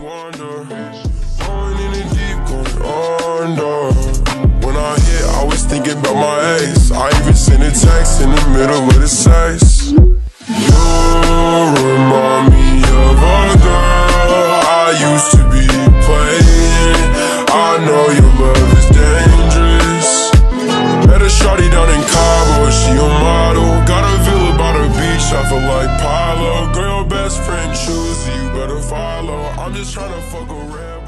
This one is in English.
wonder. Going in the deep, going under. When I hit, I was thinking about my ex. I even sent a text in the middle of the sex. You remind me of a girl I used to be playing. I know your love is dangerous. Met a shawty down in Cabo, she a model. Got a villa by the beach, I feel like Pilo. Girl, best friend choose, you better follow. I'm just tryna fuck a red.